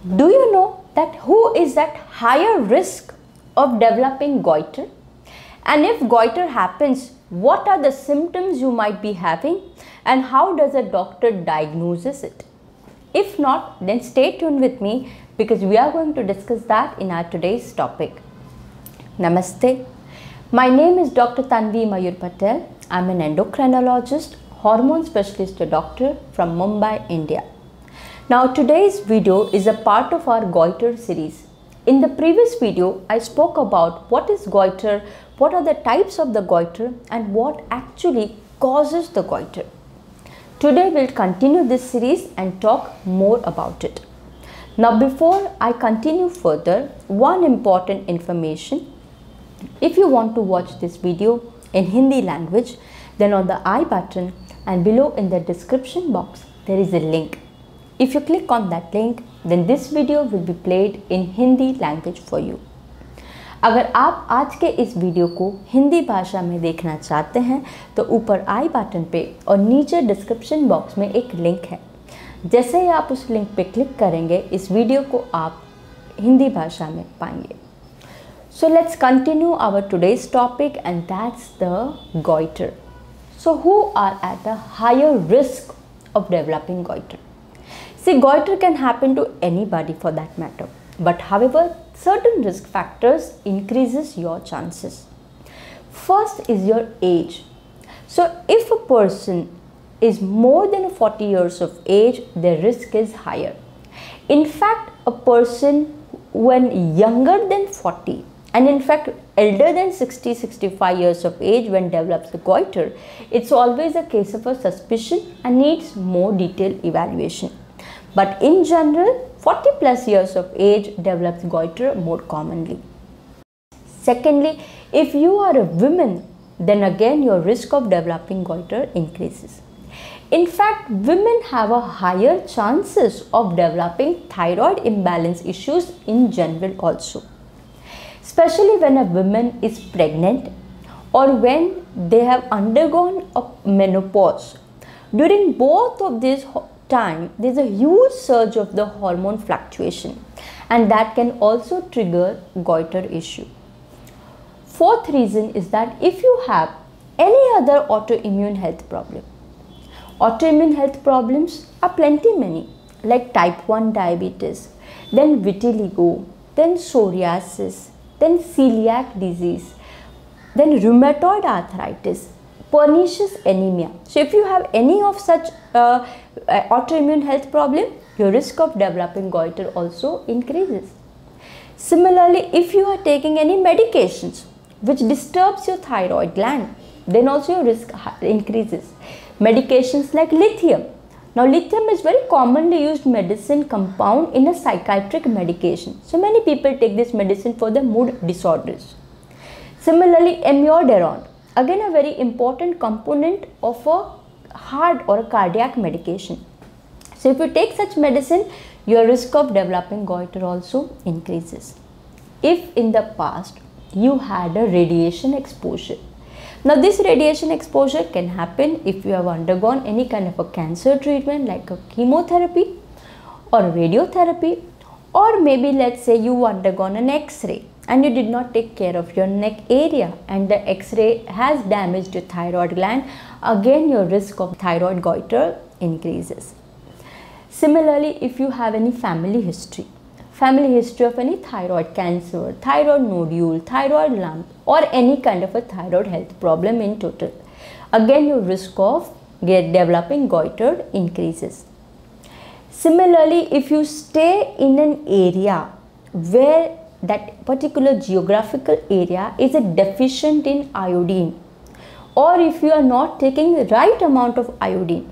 Do you know that who is at higher risk of developing goiter? And if goiter happens, what are the symptoms you might be having and how does a doctor diagnose it? If not, then stay tuned with me because we are going to discuss that in our today's topic. Namaste. My name is Dr. Tanvi Mayur Patel. I am an endocrinologist, hormone specialist doctor from Mumbai, India. Now today's video is a part of our goiter series. In the previous video, I spoke about what is goiter, what are the types of the goiter and what actually causes the goiter. Today we'll continue this series and talk more about it. Now before I continue further, one important information. If you want to watch this video in Hindi language, then on the I button and below in the description box, there is a link. If you click on that link, then this video will be played in Hindi language for you. अगर आप आज के इस video को हिंदी भाषा में देखना चाहते हैं तो ऊपर आई बटन पे और नीचे डिस्क्रिप्शन बॉक्स में एक लिंक है। जैसे ही आप उस लिंक पे क्लिक करेंगे इस वीडियो को आप हिंदी भाषा में पाएंगे। So let's continue our today's topic and that's the goiter. So who are at a higher risk of developing goiter? See, goiter can happen to anybody for that matter, but however, certain risk factors increases your chances. First is your age. So if a person is more than 40 years of age, their risk is higher. In fact, a person when younger than 40 and in fact elder than 60-65 years of age when develops a goiter, it's always a case of a suspicion and needs more detailed evaluation. But in general, 40 plus years of age develops goiter more commonly. Secondly, if you are a woman, then again your risk of developing goiter increases. In fact, women have a higher chances of developing thyroid imbalance issues in general also. Especially when a woman is pregnant or when they have undergone a menopause. During both of these time, there is a huge surge of the hormone fluctuation and that can also trigger goiter issue. Fourth reason is that if you have any other autoimmune health problem. Autoimmune health problems are plenty many like type 1 diabetes, then vitiligo, then psoriasis, then celiac disease, then rheumatoid arthritis, pernicious anemia. So if you have any of such autoimmune health problem, your risk of developing goiter also increases. Similarly, if you are taking any medications which disturbs your thyroid gland, then also your risk increases. Medications like lithium. Now lithium is very commonly used medicine compound in a psychiatric medication. So many people take this medicine for the mood disorders. Similarly, amiodarone, again a very important component of a heart or a cardiac medication. So if you take such medicine, your risk of developing goiter also increases. If in the past you had a radiation exposure. Now this radiation exposure can happen if you have undergone any kind of a cancer treatment like a chemotherapy or radiotherapy, or maybe let's say you undergone an X-ray and you did not take care of your neck area and the X-ray has damaged your thyroid gland, again your risk of thyroid goiter increases. Similarly, if you have any family history of any thyroid cancer, thyroid nodule, thyroid lump or any kind of a thyroid health problem in total, again your risk of developing goiter increases. Similarly, if you stay in an area where that particular geographical area is a deficient in iodine, or if you are not taking the right amount of iodine,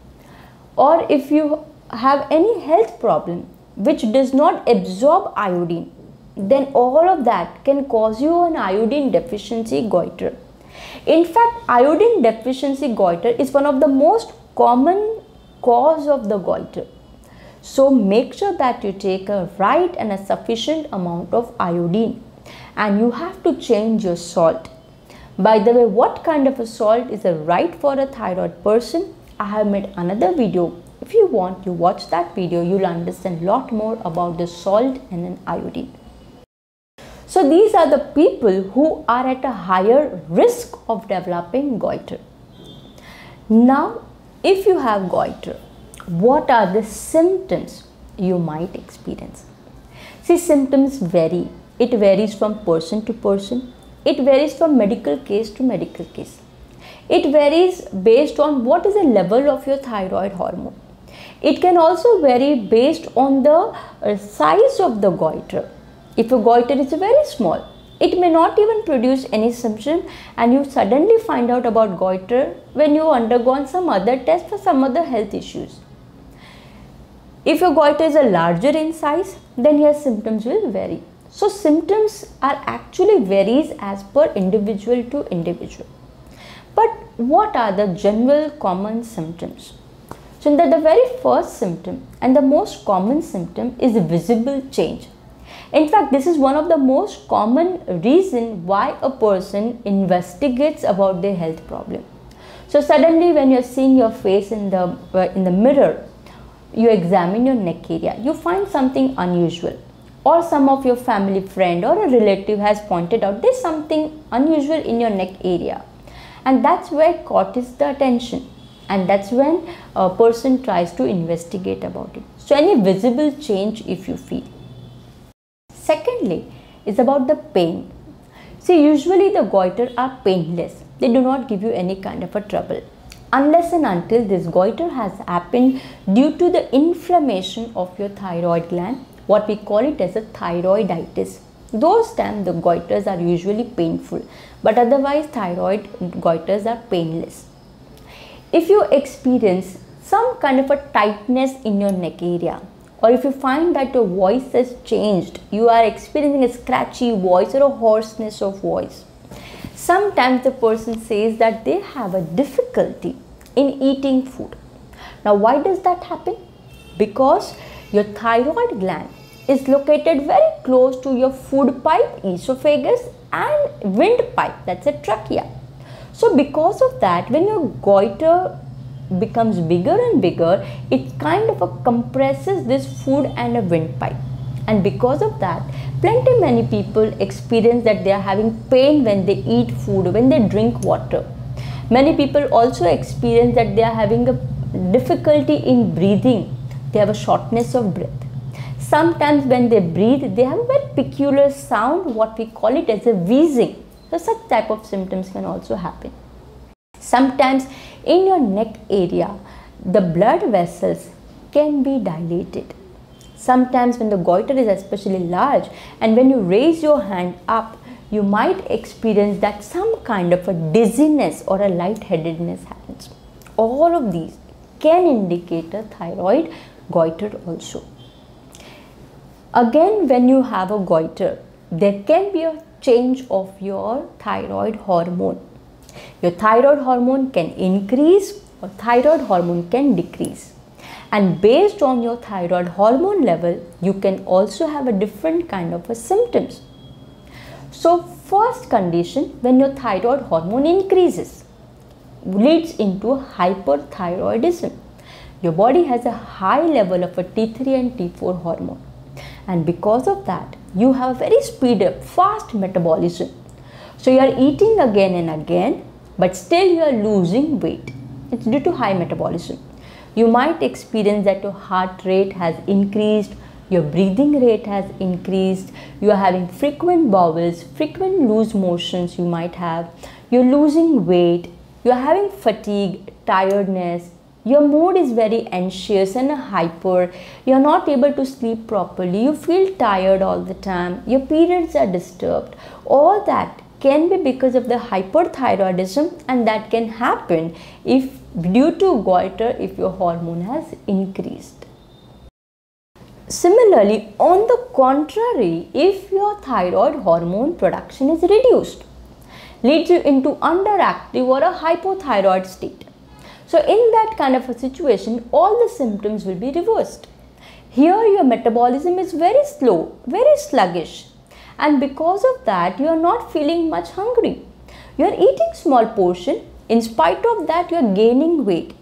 or if you have any health problem which does not absorb iodine, then all of that can cause you an iodine deficiency goiter. In fact, iodine deficiency goiter is one of the most common cause of the goiter. So make sure that you take a right and a sufficient amount of iodine and you have to change your salt. By the way, what kind of a salt is right for a thyroid person? I have made another video. if you want, you watch that video, you'll understand a lot more about the salt and an iodine. So these are the people who are at a higher risk of developing goiter. Now, if you have goiter, what are the symptoms you might experience? See, symptoms vary. It varies from person to person. It varies from medical case to medical case. It varies based on what is the level of your thyroid hormone. It can also vary based on the size of the goiter. If a goiter is very small, it may not even produce any symptom, and you suddenly find out about goiter when you undergone some other test for some other health issues. If your goiter is a larger in size, then your symptoms will vary. So symptoms are actually varies as per individual to individual. But what are the general common symptoms? So the very first symptom and the most common symptom is visible change. In fact, this is one of the most common reason why a person investigates about their health problem. So suddenly when you're seeing your face in the mirror, you examine your neck area, you find something unusual, or some of your family friend or a relative has pointed out there's something unusual in your neck area, and that's where caught is the attention, and that's when a person tries to investigate about it. So any visible change if you feel. Secondly is about the pain. See, usually the goiter are painless. They do not give you any kind of a trouble unless and until this goiter has happened due to the inflammation of your thyroid gland, what we call it as a thyroiditis. Those times the goiters are usually painful, but otherwise thyroid goiters are painless. If you experience some kind of a tightness in your neck area, or if you find that your voice has changed, you are experiencing a scratchy voice or a hoarseness of voice. Sometimes the person says that they have a difficulty in eating food. Now why does that happen? Because your thyroid gland is located very close to your food pipe, esophagus, and windpipe, that's a trachea. So because of that, when your goiter becomes bigger and bigger, it kind of compresses this food and a windpipe, and because of that many people experience that they are having pain when they eat food, when they drink water. Many people also experience that they are having a difficulty in breathing. They have a shortness of breath. Sometimes when they breathe, they have a very peculiar sound, what we call it as a wheezing. So such type of symptoms can also happen. Sometimes in your neck area, the blood vessels can be dilated. Sometimes when the goiter is especially large, and when you raise your hand up, you might experience that some kind of a dizziness or a lightheadedness happens. All of these can indicate a thyroid goiter also. Again, when you have a goiter, there can be a change of your thyroid hormone. Your thyroid hormone can increase or thyroid hormone can decrease. And based on your thyroid hormone level, you can also have a different kind of a symptoms. So first condition, when your thyroid hormone increases, leads into hyperthyroidism. Your body has a high level of a T3 and T4 hormone, and because of that you have a very speed up, fast metabolism. So you are eating again and again, but still you are losing weight. It's due to high metabolism. You might experience that your heart rate has increased, your breathing rate has increased, you are having frequent bowels, frequent loose motions you might have, you're losing weight, you are having fatigue, tiredness, your mood is very anxious and hyper, you are not able to sleep properly, you feel tired all the time, your periods are disturbed. All that can be because of the hyperthyroidism, and that can happen if due to goiter if your hormone has increased. Similarly, on the contrary, if your thyroid hormone production is reduced, leads you into underactive or a hypothyroid state. So in that kind of a situation, all the symptoms will be reversed. Here your metabolism is very slow, very sluggish, and because of that you are not feeling much hungry. You are eating small portion, in spite of that you are gaining weight.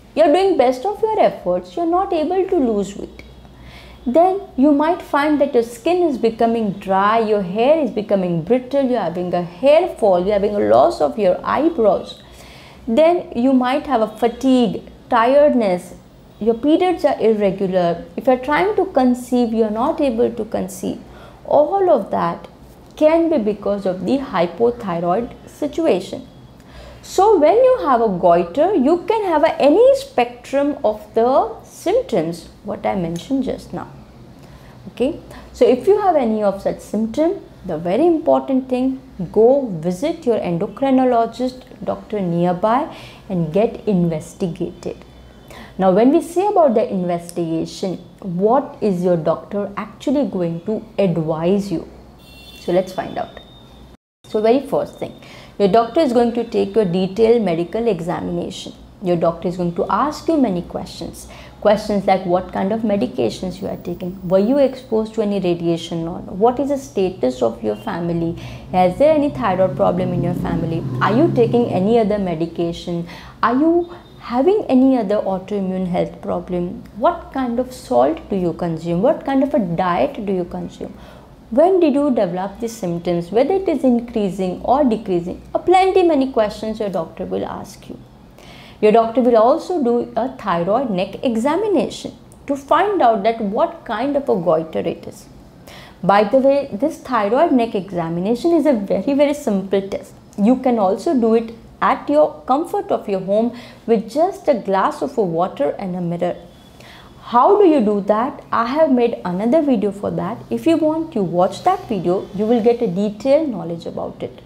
you're doing best of your efforts, you're not able to lose weight. Then you might find that your skin is becoming dry, your hair is becoming brittle, you're having a hair fall, you're having a loss of your eyebrows. Then you might have a fatigue, tiredness, your periods are irregular. If you're trying to conceive, you're not able to conceive. All of that can be because of the hypothyroid situation. So when you have a goiter, you can have any spectrum of the symptoms what I mentioned just now. Okay, so if you have any of such symptom, the very important thing, go visit your endocrinologist doctor nearby and get investigated. Now when we say about the investigation, what is your doctor actually going to advise you? So let's find out. So very first thing, your doctor is going to take your detailed medical examination. Your doctor is going to ask you many questions. Questions like what kind of medications you are taking, were you exposed to any radiation or not, what is the status of your family, is there any thyroid problem in your family, are you taking any other medication, are you having any other autoimmune health problem, what kind of salt do you consume, what kind of a diet do you consume, when did you develop these symptoms, whether it is increasing or decreasing, plenty many questions your doctor will ask you. Your doctor will also do a thyroid neck examination to find out that what kind of a goiter it is. By the way, this thyroid neck examination is a very simple test. You can also do it at your comfort of your home with just a glass of water and a mirror. How do you do that? I have made another video for that. If you want to watch that video, you will get a detailed knowledge about it.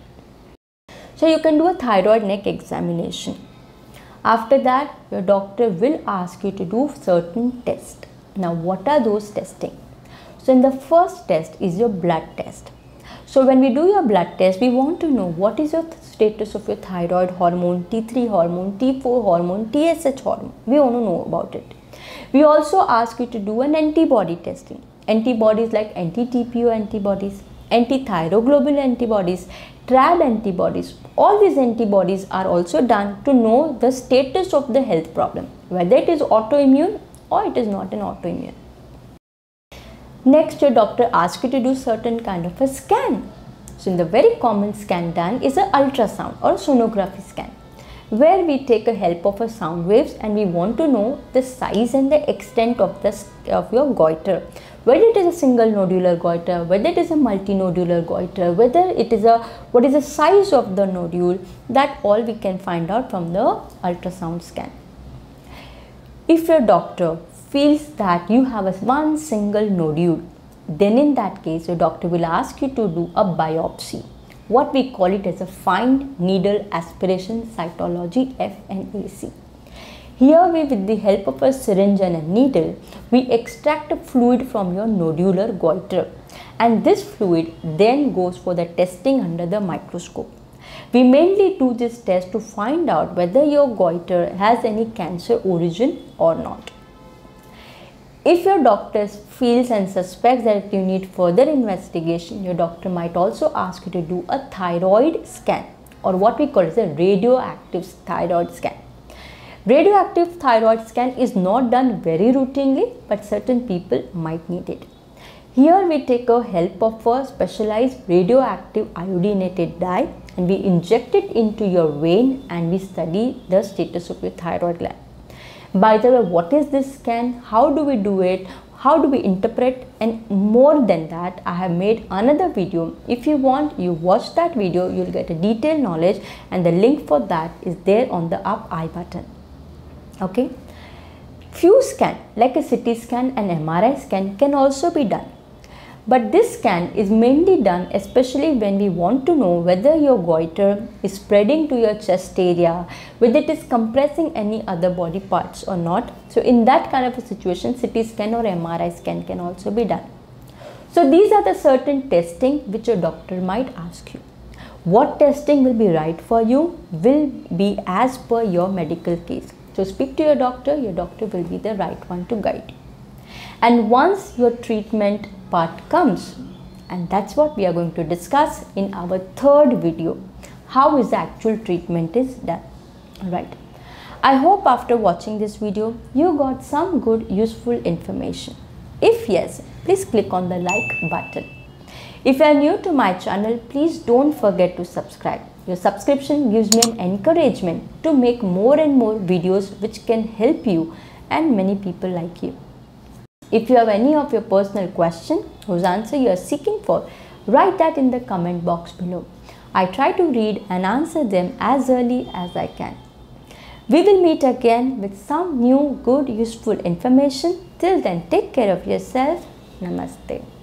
So you can do a thyroid neck examination. After that, your doctor will ask you to do certain tests. Now, what are those testing? So, in the first test is your blood test. So, when we do your blood test, we want to know what is your status of your thyroid hormone, T3 hormone, T4 hormone, TSH hormone. We want to know about it. We also ask you to do an antibody testing. Antibodies like anti-TPO antibodies, anti-thyroglobulin antibodies, TRAb antibodies. All these antibodies are also done to know the status of the health problem, whether it is autoimmune or it is not an autoimmune. Next, your doctor asks you to do certain kind of a scan. So, in the very common scan done is an ultrasound or sonography scan, where we take a help of a sound waves and we want to know the size and the extent of your goiter, whether it is a single nodular goiter, whether it is a multinodular goiter, whether it is what is the size of the nodule, that all we can find out from the ultrasound scan. If your doctor feels that you have one single nodule, then in that case your doctor will ask you to do a biopsy. What we call it as a fine needle aspiration cytology, FNAC. Here we, with the help of a syringe and a needle, we extract a fluid from your nodular goiter, and this fluid then goes for the testing under the microscope. We mainly do this test to find out whether your goiter has any cancer origin or not. If your doctor feels and suspects that you need further investigation, your doctor might also ask you to do a thyroid scan, or what we call as a radioactive thyroid scan. Radioactive thyroid scan is not done very routinely, but certain people might need it. Here we take a help of a specialized radioactive iodinated dye and we inject it into your vein and we study the status of your thyroid gland. By the way, what is this scan? How do we do it? How do we interpret? And more than that, I have made another video. If you want, you watch that video, you'll get a detailed knowledge, and the link for that is there on the up I button. Okay. Few scan like a CT scan and MRI scan can also be done. But this scan is mainly done especially when we want to know whether your goiter is spreading to your chest area, whether it is compressing any other body parts or not. So in that kind of a situation, CT scan or MRI scan can also be done. So these are the certain testing which your doctor might ask you. What testing will be right for you will be as per your medical case. So speak to your doctor will be the right one to guide you. And once your treatment part comes, and that's what we are going to discuss in our third video, how is the actual treatment is done. Right. I hope after watching this video, you got some good useful information. If yes, please click on the like button. If you are new to my channel, please don't forget to subscribe. Your subscription gives me an encouragement to make more and more videos which can help you and many people like you. If you have any of your personal question whose answer you are seeking for, write that in the comment box below. I try to read and answer them as early as I can. We will meet again with some new good useful information. Till then, take care of yourself. Namaste.